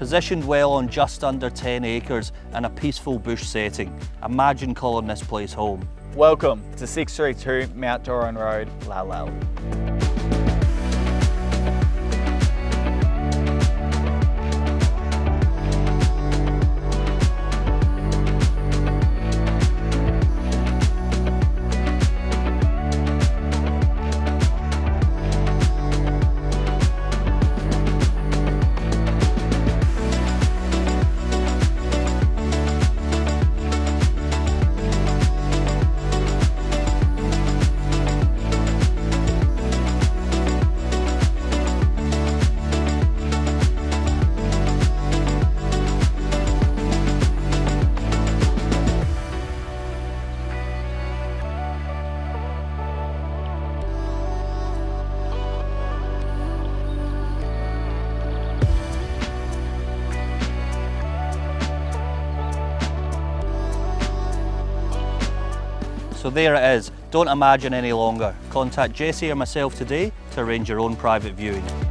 Positioned well on just under 10 acres in a peaceful bush setting. Imagine calling this place home. Welcome to 632 Mount Doran Road, Lal Lal. So there it is, don't imagine any longer. Contact Jessie or myself today to arrange your own private viewing.